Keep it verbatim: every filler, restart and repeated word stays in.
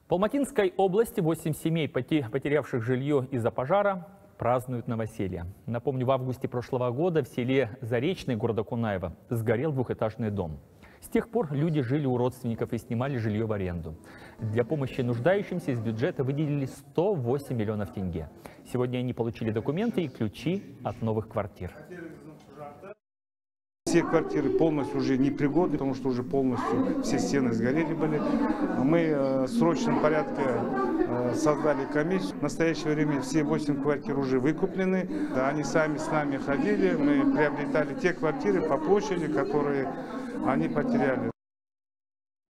В Алматинской области восемь семей, потерявших жилье из-за пожара, празднуют новоселье. Напомню, в августе прошлого года в селе Заречное города Кунаева сгорел двухэтажный дом. С тех пор люди жили у родственников и снимали жилье в аренду. Для помощи нуждающимся из бюджета выделили сто восемь миллионов тенге. Сегодня они получили документы и ключи от новых квартир. Все квартиры полностью уже непригодны, потому что уже полностью все стены сгорели были. Мы в срочном порядке создали комиссию. В настоящее время все восемь квартир уже выкуплены. Они сами с нами ходили, мы приобретали те квартиры по площади, которые они потеряли.